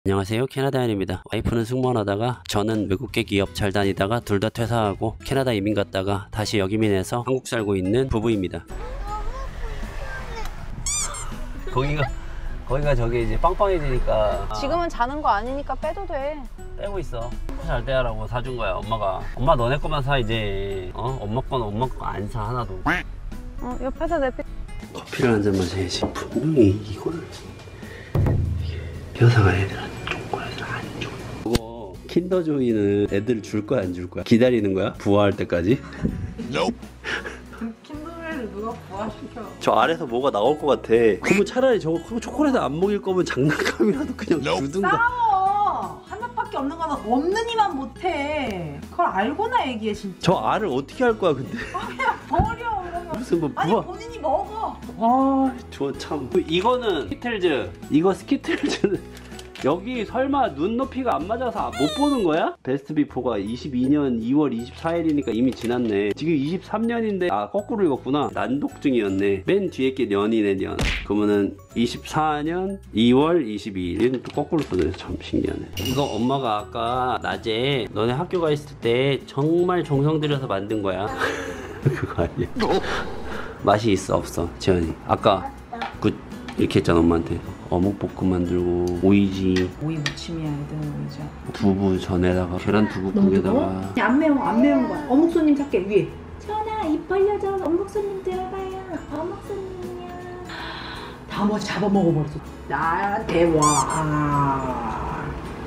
안녕하세요, 캐나다인입니다. 와이프는 승무원하다가 저는 외국계 기업 잘 다니다가 둘 다 퇴사하고 캐나다 이민 갔다가 다시 여기민해서 한국 살고 있는 부부입니다. 거기가 저기 이제 빵빵해지니까 지금은 자는 거 아니니까 빼도 돼. 빼고 있어. 잘 떼라고 사준 거야. 엄마가. 엄마 너네 거만 사 이제. 엄마 거는 엄마 거 안 사 하나도. 옆에서 내 커피를 한 잔 마셔야지. 분명히 이거를 여사가 애들한테 줄 거야, 안 줘. 그거 킨더조이는 애들 줄 거야, 안 줄 거야? 기다리는 거야? 부화할 때까지? 킨더조이를 누가 부화시켜? 저 아래서 뭐가 나올 것 같아. 그러면 차라리 저거 초콜릿 안 먹일 거면 장난감이라도 그냥 주든가. 싸워! 하나밖에 없는 거는 없는 이만 못해. 그걸 알고나 얘기해 진짜. 저 알을 어떻게 할 거야, 근데? 그냥 버려 그러면. 무슨 뭐 아니 부화? 본인이 먹어. 아, 저 참. 이거는 스키틀즈. 이거 스키틀즈는 여기 설마 눈높이가 안 맞아서 못 보는 거야? 베스트 비포가 22년 2월 24일이니까 이미 지났네. 지금 23년인데 거꾸로 읽었구나. 난독증이었네. 맨 뒤에 게 년이네, 년. 그러면은 24년 2월 22일. 얘는 또 거꾸로 써져. 참 신기하네. 이거 엄마가 아까 낮에 너네 학교 가 있을 때 정말 정성 들여서 만든 거야. 그거 아니야. 맛이 있어 없어 지연이? 아까 이렇게 했잖아 엄마한테. 어묵볶음 만들고 오이지, 오이 무침이야 애들은 오이지. 두부 전에다가 계란 두부국에다가. 안 매운 거야. 어묵 손님 찾게 위에. 전화 입 벌려줘. 어묵 손님 들어가요. 어묵 손님이야. 다 잡아 먹어버렸어. 나한테 와.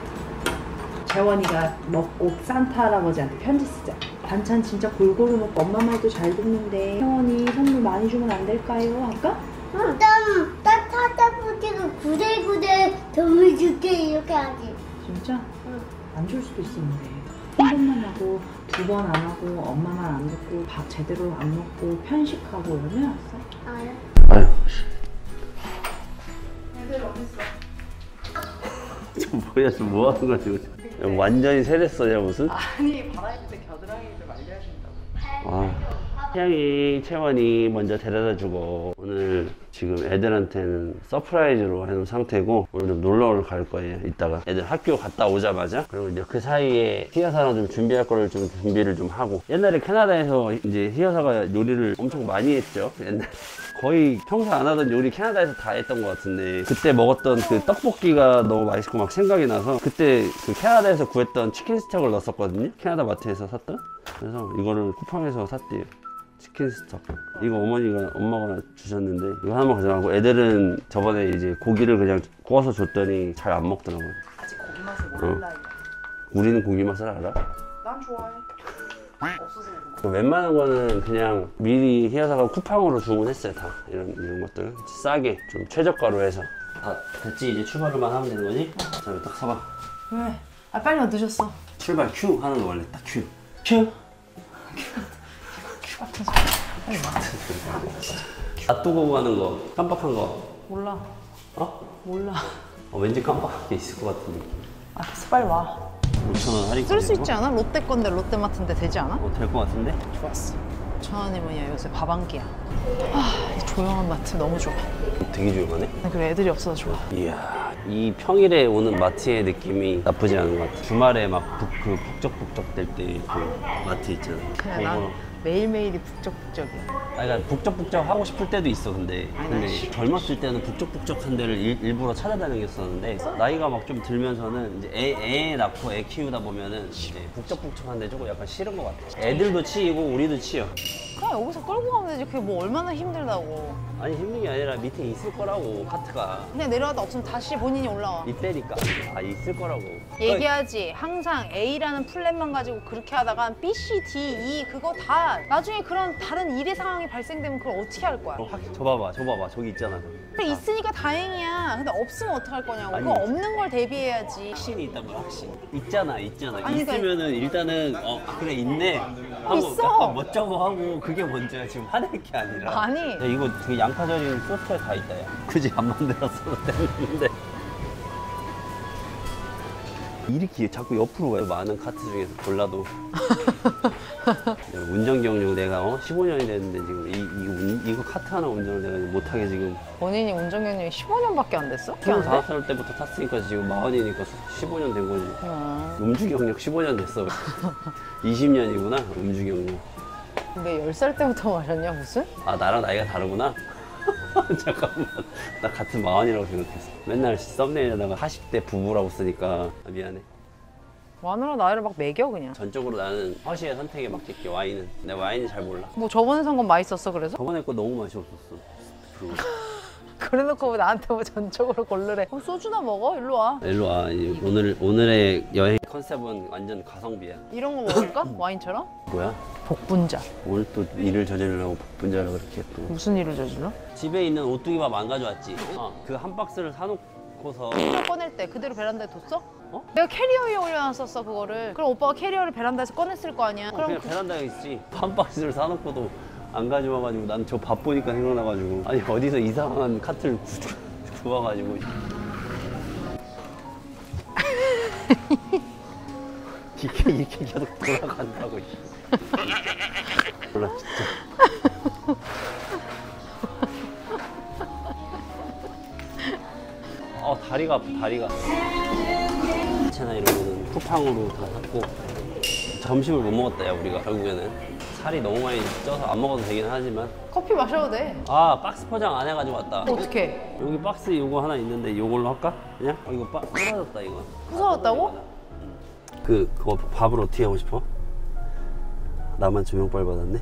재원이가 먹고 산타 할아버지한테 편지 쓰자. 반찬 진짜 골고루 먹고 엄마 말도 잘 듣는데 재원이 선물 많이 주면 안 될까요? 할까? 나 찾아보지가 구들구들 돈을 줄게 이렇게 하지. 진짜? 응. 안 줄 수도 있었는데 한 번만 하고 두 번 안 하고 엄마 말 안 듣고 밥 제대로 안 먹고 편식하고 이러면 알았어? 알아. 아유 애들 어딨어? 저 뭐야 저 뭐 하는 거야 지금. 완전히 세렸어냐 무슨? 아니 바람일 때 겨드랑이를 말려야 된다고. 태양이 채원이 먼저 데려다 주고 오늘 지금 애들한테는 서프라이즈로 해놓은 상태고 오늘 좀 놀러 갈 거예요. 이따가 애들 학교 갔다 오자마자. 그리고 이제 그 사이에 희여사랑 좀 준비할 거를 좀 준비를 좀 하고. 옛날에 캐나다에서 이제 희여사가 요리를 엄청 많이 했죠. 옛날 거의 평소 안 하던 요리 캐나다에서 다 했던 것 같은데 그때 먹었던 그 떡볶이가 너무 맛있고 막 생각이 나서 그때 그 캐나다에서 구했던 치킨 스톡을 넣었거든요. 캐나다 마트에서 샀던. 그래서 이거를 쿠팡에서 샀대요. 치킨 스톡. 이거 엄마가 주셨는데 이거 하나만 가져가고 애들은 저번에 이제 고기를 그냥 구워서 줬더니 잘 안 먹더라고요. 아직 고기 맛을 몰라. 우리는 고기 맛을 알아? 난 좋아해. 없어서 웬만한 거는 그냥 미리 희야사가 쿠팡으로 주문했어요. 다 이런 것들 싸게 좀 최저가로 해서. 다 됐지? 이제 출발만 하면 되는 거지? 자, 여기 딱 서봐. 왜? 빨리 와 늦었어. 출발 큐 하는 거 원래 딱 큐. 큐. 큐 같아서. 빨리 와. 놔두고 가는 거 깜빡한 거 몰라. 몰라. 왠지 깜빡한 게 있을 것 같은 느낌. 됐어 빨리 와. 5,000원 할인. 쓸 수 있지 않아? 롯데 건데 롯데마트인데 되지 않아? 될 것 같은데? 좋았어. 1,000원이면 요새 밥 한 끼야. 이 조용한 마트 너무 좋아. 되게 조용하네? 그래 애들이 없어서 좋아. 이야, 이 평일에 오는 마트의 느낌이 나쁘지 않은 것 같아. 주말에 막 그 북적북적 될 때 그 마트 있잖아. 그냥 난 매일매일이 북적북적이야. 그러니까 북적북적 하고 싶을 때도 있어. 근데 젊었을 때는 북적북적한 데를 일부러 찾아다녔었는데 나이가 막 좀 들면서는 이제 애 낳고 애 키우다 보면은 이제 북적북적한 데 조금 약간 싫은 것 같아. 애들도 치이고 우리도 치여. 그냥 여기서 끌고 가면 되지. 그게 뭐 얼마나 힘들다고. 아니 힘든 게 아니라 밑에 있을 거라고 카트가. 그냥 내려가다 없으면 다시 본인이 올라와. 이때니까 있을 거라고. 얘기하지. 항상 A라는 플랜만 가지고 그렇게 하다가 B, C, D, E 그거 다 나중에 그런 다른 일의 상황이 발생되면 그걸 어떻게 할 거야? 저 봐봐 저기 있잖아. 그래 있으니까 다행이야. 근데 없으면 어떡할 거냐고. 아니. 그거 없는 걸 대비해야지. 확신이 있단 말이야. 확신. 있잖아. 아니, 그러니까 있으면은 일단은 그래 있네 하고 있어. 약간 멋쩍어 하고 그게 먼저야. 지금 화낼 게 아니라. 아니. 야, 이거 되게 양파 절인 소스에 다 있다 야. 굳이 안 만들었어도 되는데. 이렇게 자꾸 옆으로 가요. 많은 카트 중에서 골라도. 운전 경력 내가 15년이 됐는데 지금 이거 카트 하나 운전을 내가 못하게 지금 본인이 운전 경력이 15년밖에 안 됐어? 25살 때부터 탔으니까 지금 40이니까 15년 된 거지. 음주 경력 15년 됐어. 20년이구나 음주 경력. 근데 10살 때부터 마셨냐 무슨? 아 나랑 나이가 다르구나. 잠깐만 나 같은 40이라고 생각했어. 맨날 썸네일에다가 40대 부부라고 쓰니까 미안해. 마누라 나이를 막 매겨 그냥. 전적으로 나는 허시의 선택에 맡길게. 와인은 내가 와인을 잘 몰라. 뭐 저번에 산 건 맛있었어 그래서? 저번에 거 너무 맛이 없었어. 그리고 그래놓고 왜 나한테 뭐 전적으로 고르래. 소주나 먹어? 일로 와. 일로 와. 오늘의 여행 컨셉은 완전 가성비야. 이런 거 먹을까? 와인처럼? 뭐야? 복분자. 오늘 또 일을 저지르려고 복분자를 그렇게 또. 무슨 일을 저질러? 집에 있는 오뚜기밥 안 가져왔지? 그 한 박스를 사놓고서 또 꺼낼 때 그대로 베란다에 뒀어? 어? 내가 캐리어 위에 올려놨었어 그거를. 그럼 오빠가 캐리어를 베란다에서 꺼냈을 거 아니야. 그냥 베란다에 있지. 한 박스를 사놓고도 안 가져와가지고 난 저 밥 보니까 생각나가지고 아니 어디서 이상한 카트를 구워가지고 이렇게 계속 돌아간다고. 몰라 진짜. 다리가 아파 다리가. 채나 이런 거는 쿠팡으로 다 샀고 점심을 못 먹었다 야 우리가 결국에는. 살이 너무 많이 쪄서 안 먹어도 되긴 하지만. 커피 마셔도 돼. 박스 포장 안 해가지고 왔다. 어떡해? 여기 박스 이거 하나 있는데 이걸로 할까? 그냥? 이거 부러졌다 이거. 부서졌다고? 그거 밥을 어떻게 하고 싶어? 나만 조명빨 받았네.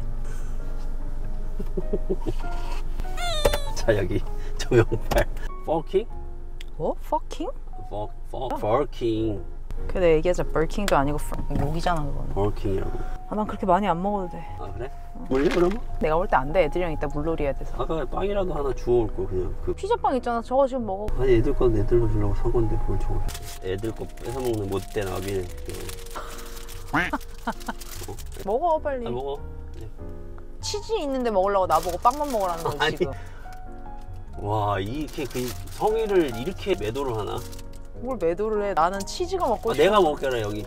자 여기 조명빨. 퍼킹? 뭐? 퍼킹? 퍼킹. 그래 얘기하자. 버킹도 아니고 욕이잖아 그거는. 퍼킹이라고. 난 그렇게 많이 안 먹어도 돼. 아 그래? 물려 그러면? 내가 볼 때 안 돼. 애들이랑 이따 물놀이 해야 돼서. 아까 빵이라도 하나 주워올 거 그냥. 피자빵 있잖아. 저거 지금 먹어. 아니 애들 건 애들로 주려고 산 건데 뭘 줘. 애들 거 뺏어 먹는 못된 아비네. 먹어 빨리. 먹어. 치즈 있는데 먹으려고 나보고 빵만 먹으라는 거지 아니. 지금. 와 이렇게 성의를 이렇게 매도를 하나? 뭘 매도를 해. 나는 치즈가 먹고 싶어. 내가 먹게라 여기.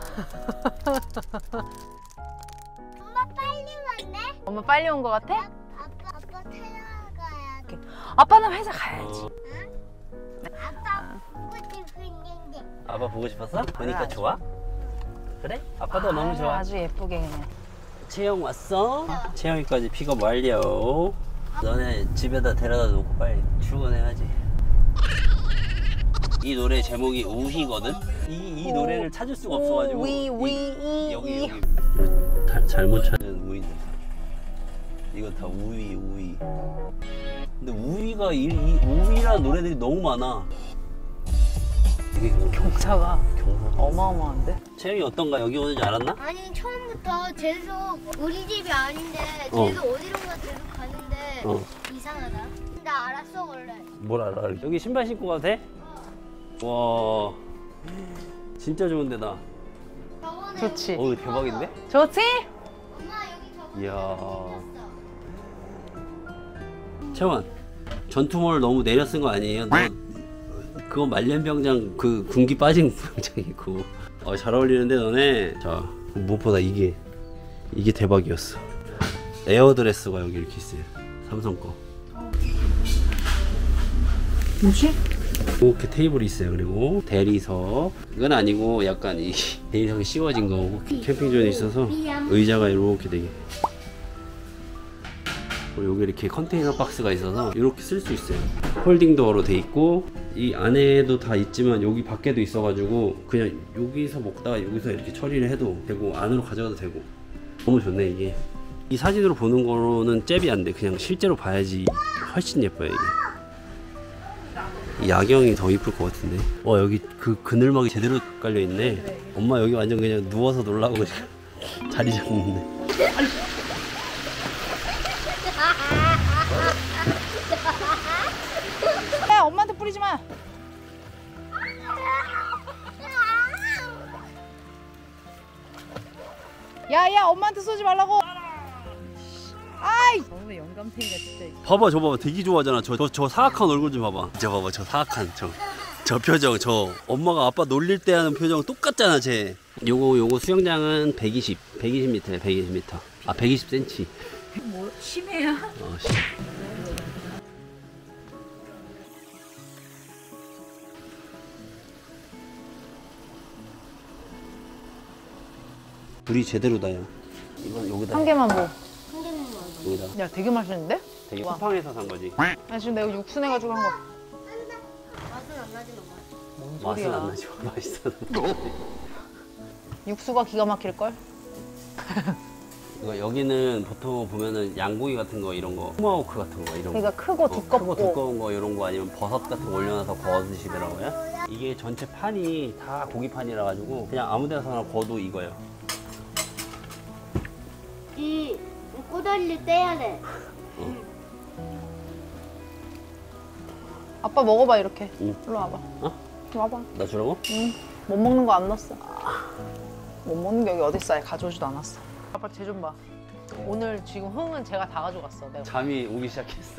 엄마 빨리 왔네? 엄마 빨리 온 거 같아? 아빠 찾아가야 돼. 아빠는 회사 가야지. 아빠 보고 싶은데. 아빠 보고 싶었어? 보니까 좋아? 그래? 아빠도 너무 좋아. 아주 예쁘게 그냥. 채영 왔어? 채영이까지 픽업 완료. 너네 집에다 데려다 놓고 빨리 출근해야지. 이 노래 제목이 우희거든? 이 노래를 찾을 수가 없어가지고 여기 잘못 찾은 우희인데 이거 다 우희. 근데 우희가 우희라는 노래들이 너무 많아. 이게 경사가 어마어마한데? 채영이 어떤가? 여기 오는지 알았나? 아니 처음부터 제주도 우리 집이 아닌데 제주도 어디론가 계속 가는데 이상하다. 나 알았어 원래. 뭘 알아? 여기 신발 신고 가도 돼? 와 진짜 좋은 데다. 저번에 좋지. 대박인데? 좋지? 엄마 여기 저번에 이야. 채원 전투몰 너무 내려 쓴 거 아니에요? 너 그거 말년병장 그 군기 빠진 병장이고. 잘 어울리는데 너네. 자 무엇보다 이게 대박이었어. 에어드레스가 여기 이렇게 있어요. 삼성 거. 뭐지? 이렇게 테이블이 있어요. 그리고 대리석. 이건 아니고 약간 이 대리석이 씌워진 거고 캠핑존에 있어서 의자가 이렇게 되게. 그리고 여기 이렇게 컨테이너 박스가 있어서 이렇게 쓸 수 있어요. 홀딩 도어로 돼 있고 이 안에도 다 있지만 여기 밖에도 있어가지고 그냥 여기서 먹다가 여기서 이렇게 처리를 해도 되고 안으로 가져가도 되고 너무 좋네 이게. 이 사진으로 보는 거로는 잽이 안 돼. 그냥 실제로 봐야지 훨씬 예뻐요 이게. 이 야경이 더 이쁠 것 같은데. 와 여기 그 그늘막이 제대로 깔려 있네. 엄마 여기 완전 그냥 누워서 놀라고 그냥 자리 잡는데. 야 엄마한테 뿌리지 마. 야야 엄마한테 쏘지 말라고. 아이. 너무 영감탱이가 진짜. 봐봐 저 봐봐 되게 좋아하잖아. 저 사악한 얼굴 좀 봐봐. 저 봐봐 저 사악한 저 저 표정, 저 엄마가 아빠 놀릴 때 하는 표정 똑같잖아, 쟤. 요거 수영장은 120m에 120m. 아, 120cm. 뭐 심해야? 불이 제대로다, 야. 이건 여기다. 한 개만 뭐. 여기다. 야, 되게 맛있는데? 되게 와. 쿠팡에서 산 거지. 나 지금 내가 육수 내가지고 한 거. 맛은 안 나지 엄마. 뭔 맛은 소리야. 안 나지. 맛있어. 육수가 기가 막힐걸? 이거 여기는 보통 보면은 양고기 같은 거 이런 거, 토마호크 같은 거 이런 거. 그러니까 크고 두껍고. 크고 두꺼운 거 이런 거 아니면 버섯 같은 거 올려놔서 구워 드시더라고요. 이게 전체 판이 다 고기판이라 가지고 그냥 아무 데서나 구워도 이거예요. 이 꼬다리를 떼야 돼. 아빠 먹어봐, 이렇게. 응. 일로 와봐. 어? 일로 와봐. 나 주라고? 응. 못 먹는 거 안 넣었어. 못 먹는 게 여기 어딨어? 가져오지도 않았어. 아빠 쟤 좀 봐. 오늘 지금 흥은 제가 다 가져갔어. 내가. 잠이 오기 시작했어.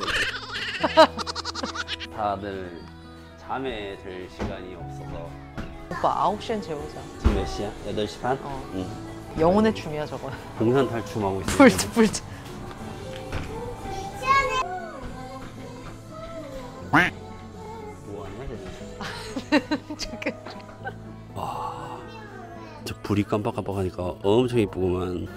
다들 잠에 들 시간이 없어서. 오빠 9시엔 재우자. 지금 몇 시야? 8시 반? 어. 응. 영혼의 춤이야, 저거. 공산 탈춤하고 있어. 불트, 불트. 뭐하냐, 저게. 와, 저 불이 깜빡깜빡하니까 엄청 이쁘구만.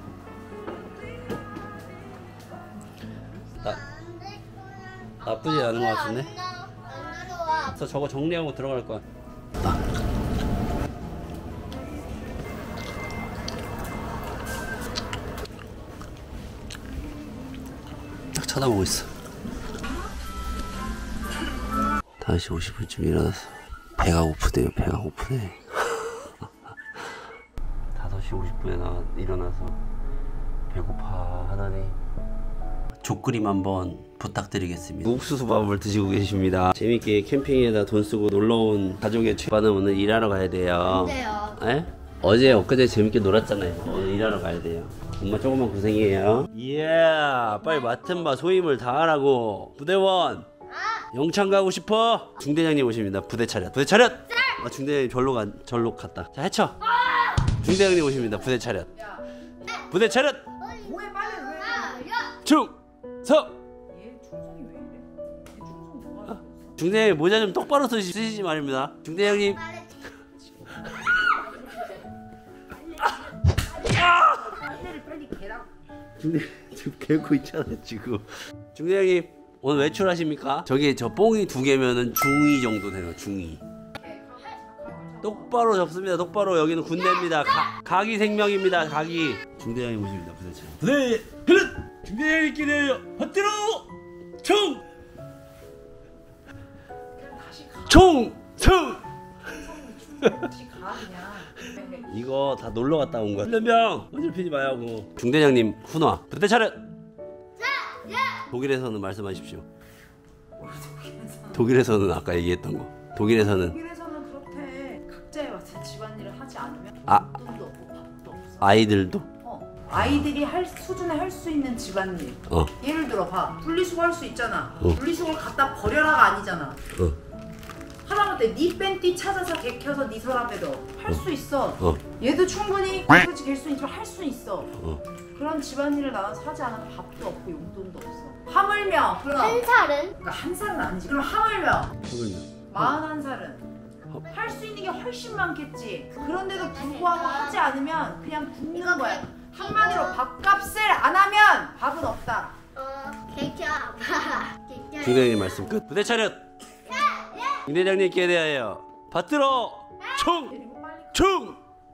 나쁘지 않은 것 같은데? 안 들어와. 그래서 저거 정리하고 들어갈 거야. 딱 쳐다보고 있어. 5시 50분쯤 일어나서 배가 고프대요. 배가 고프네. 5시 50분에 일어나서 배고파 하다니 족그림 한번 부탁드리겠습니다. 옥수수밥을 드시고 계십니다. 재밌게 캠핑에다 돈 쓰고 놀러온 가족의 최반은 오늘 일하러 가야 돼요. 근데요. 에? 어제 엊그제 재밌게 놀았잖아요. 오늘 일하러 가야 돼요. 엄마 조금만 고생이에요. 이야, 빨리 맡은 바 소임을 다하라고. 부대원 영창 가고 싶어? 중대장님 오십니다. 부대 차렷. 부대 차렷! 아, 중대장님 절로 갔다. 자, 해쳐. 중대장님 오십니다. 부대 차렷. 부대 차렷! 뭐해 빨리 왜? 충성! 얘 충성이 왜 이래? 얘 충성 좋아. 중대장님 모자 좀 똑바로 쓰시지 말입니다. 중대장님. 빨리 개라. 중대 지금 개고 있잖아 지금. 중대장님 오늘 외출하십니까? 저기 저 뽕이 2개면은 중2 정도 되요. 중2. 똑바로 접습니다. 똑바로. 여기는 군대입니다. 각이 생명입니다. 각이. 중대장님 오십니다. 부대차. 부대 그릇. 중대장님끼리요. 받들어. 총. 총성. 다시 가 그냥. 이거 다 놀러 갔다 온 거야. 훈련병 어질피지 마야고. 중대장님 훈화. 부대 차렷. 독일에서는 말씀하십시오. 독일에서는 아까 얘기했던 거. 독일에서는 독일에서는 그렇대. 각자의 맡은 집안일을 하지 않으면 아. 돈도 없고 밥도 없어. 아이들도. 아이들이 할 수준에 할 수 있는 집안일. 예를 들어 봐. 분리수거 할 수 있잖아. 분리수거를 갖다 버려라가 아니잖아. 하다못해 네 팬티 찾아서 개켜서 네 서랍에 넣어. 할 수 있어. 얘도 충분히 설거지 갤 수 있지만 할 수 있어. 그런 집안일을 나눠서 하지 않으면 밥도 없고 용돈도 없어. 하물며 그럼 한 살은? 그러니까 한 살은 아니지. 그럼 하물며 41살은 할 수 있는 게 훨씬 많겠지. 그런데도 불구하고 하지 않으면 그냥 굶는 거야. 한마디로 밥값을 안 하면 밥은 없다. 개켜 아빠. 개켜. 중대장님 말씀 끝. 부대 차렷. 중대장님께 대하여 받들어. 충성.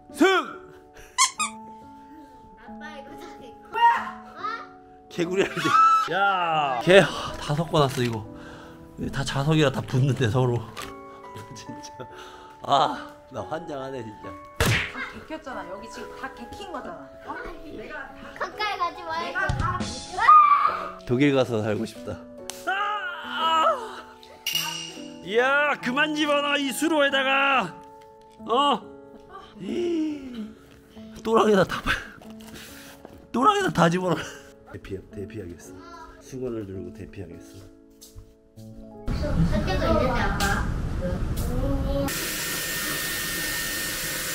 아빠 이거 다 개코. 개구리 할 때. 야, 개 다 섞어놨어 이거. 다 자석이라 다 붙는데 서로. 진짜. 아, 나 환장하네 진짜. 다 개켰잖아. 여기 지금 다 개킨 거잖아. 내가 다 가까이 가지 말고. 내가 다 독일 가서 살고 싶다. 이야, 그만 집어넣어 이 수로에다가. 또랑에다 다 집어넣어. 대피하겠어. 수건을 들고 대피하겠어. 할 때도 있는데 아빠.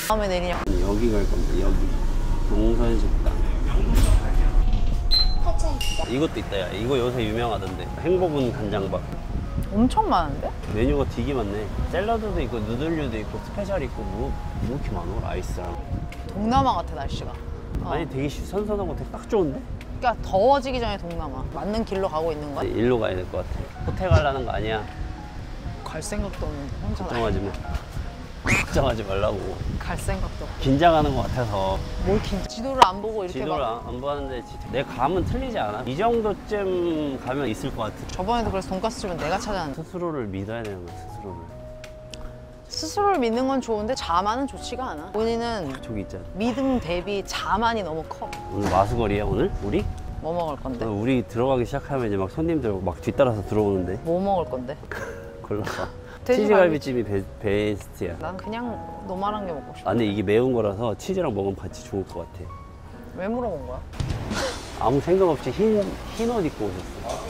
다음에 내리냐? 여기 갈 겁니다. 여기 동선식당. 이것도 있다. 야. 이거 요새 유명하던데. 행복은 간장밥. 엄청 많은데? 메뉴가 되게 많네. 샐러드도 있고 누들류도 있고 스페셜 있고 뭐 이렇게 많어? 라이스랑. 동남아 같아 날씨가. 아니 되게 선선하고 되게 딱 좋은데? 그러니까 더워지기 전에 동남아. 맞는 길로 가고 있는 거야? 일로 가야 될 것 같아. 호텔 가려는 거 아니야. 갈 생각도 없는데 혼자 걱정하지 마. 걱정하지 말라고. 갈 생각도 없고. 긴장하는 것 같아서. 뭘 긴 지도를 안 보고 이렇게 지도를 막. 안 보는데 내 감은 틀리지 않아. 이 정도쯤 가면 있을 것 같아. 저번에도 그래서 돈가스 집은 내가 찾아놨는데 스스로를 믿어야 되는 거야. 스스로를. 스스로를 믿는 건 좋은데 자만은 좋지가 않아. 본인은 저기 있잖아. 믿음 대비 자만이 너무 커. 오늘 마수거리야 오늘? 우리? 뭐 먹을 건데? 우리 들어가기 시작하면 이제 막 손님들 막 뒤따라서 들어오는데. 뭐 먹을 건데? 골라봐. 돼지갈비. 치즈갈비찜이 베스트야. 난 그냥 노말한 게 먹고 싶어. 아 근데 이게 매운 거라서 치즈랑 먹으면 같이 좋을 것 같아. 왜 물어본 거야? 아무 생각 없이 흰 옷 입고 오셨어.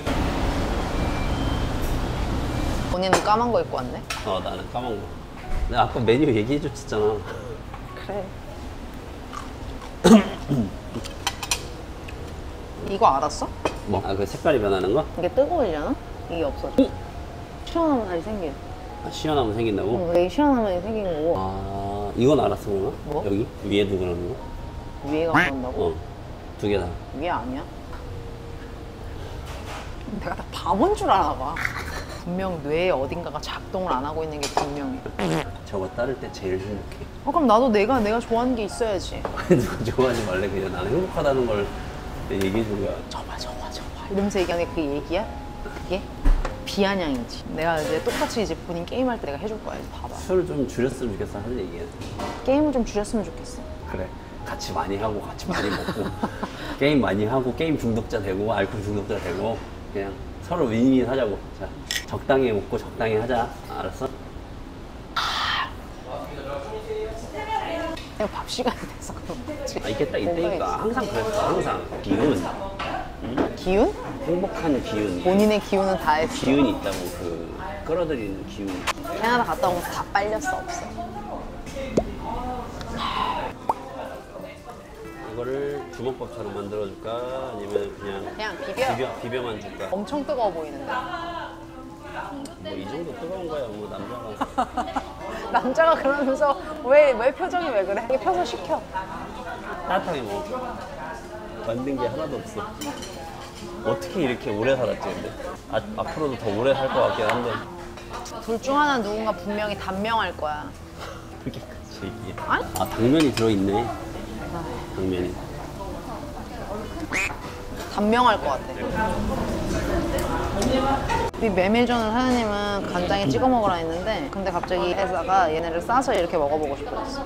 본인은 까만 거 입고 왔네? 나는 까만 거. 내가 아까 메뉴 얘기해 줬잖아. 그래. 이거 알았어? 뭐? 그 색깔이 변하는 거? 이게 뜨거워지잖아? 이게 없어져. 시원하면 다시 생겨. 시원하면 생긴다고? 이게 시원하면 생긴 거고 아 이건 알았어 그러면? 뭐? 여기? 위에도 그러는 거? 위에가 그런다고? 두 개 다. 위에 아니야? 내가 다 바본 줄 아나 봐. 분명 뇌에 어딘가가 작동을 안 하고 있는 게 분명해. 저거 따를 때 제일 행복해. 그럼 나도 내가 좋아하는 게 있어야지. 누가 좋아하지 말래. 그냥 나는 행복하다는 걸 얘기해 준 거야. 저봐 이러면서 얘기하는 게 그게 얘기야? 그게? 비아냥이지. 내가 이제 똑같이 이제 본인 게임할 때 내가 해줄 거야. 이제 봐봐. 술을 좀 줄였으면 좋겠어 하는 얘기야. 게임을 좀 줄였으면 좋겠어. 그래. 같이 많이 하고 같이 많이 먹고 게임 많이 하고 게임 중독자 되고 알코올 중독자 되고 그냥 서로 윈윈 하자고. 자 적당히 먹고 적당히 하자. 알았어? 내가 밥 시간이 돼서 그런 거지. 이게 딱 이때니까 뭔가 항상 그랬어. 항상 기운. 기운? 행복한 기운. 본인의 기운은 다 했어. 기운이 있다고 그 끌어들이는 기운. 캐나다 갔다 오면 다 빨렸어 없어. 이거를 주먹밥처럼 만들어줄까 아니면 그냥 비벼만 줄까? 엄청 뜨거워 보이는데. 뭐 이 정도 뜨거운 거야. 뭐 남자가 남자가 그러면서 왜 표정이 왜 그래? 이게 펴서 시켜. 따뜻하게 먹어. 만든 게 하나도 없어. 어떻게 이렇게 오래 살았지 근데? 앞으로도 더 오래 살 것 같긴 한데. 둘 중 하나 누군가 분명히 단명할 거야. 그렇게 같이 얘기해. 아니? 당면이 들어있네. 당면이. 단명할 것 같아. 이 메밀전을 하느님은 간장에 찍어 먹으라 했는데 근데 갑자기 회사가 얘네를 싸서 이렇게 먹어보고 싶어졌어.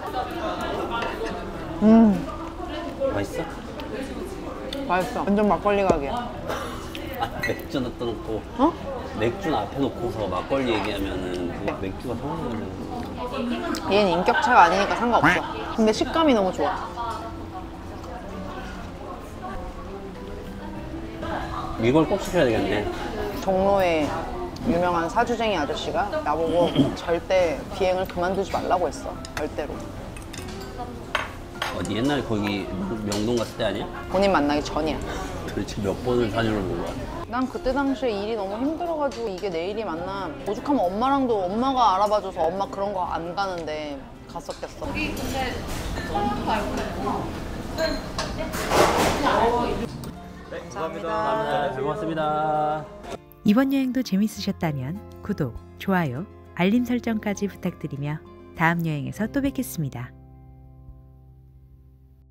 맛있어? 맛있어. 완전 막걸리 가게야. 맥주는 떠놓고 어? 맥주는 앞에 놓고서 막걸리 얘기하면은 그거 맥주가 성공하는 얘는 인격차가 아니니까 상관없어. 근데 식감이 너무 좋아. 이걸 꼭 시켜야 되겠네. 종로에 유명한 사주쟁이 아저씨가 나보고 절대 비행을 그만두지 말라고 했어. 절대로. 어디 옛날에 거기 명동 갔을 때 아니야? 본인 만나기 전이야. 도대체 몇 번을 사주를 본 거야? 난 그때 당시에 일이 너무 힘들어가지고 이게 내 일이 맞나. 오죽하면 엄마랑도 엄마가 알아봐줘서 엄마 그런 거 안 가는데 갔었겠어. 감사합니다. 잘 먹었습니다. 이번 여행도 재밌으셨다면 구독, 좋아요, 알림 설정까지 부탁드리며 다음 여행에서 또 뵙겠습니다.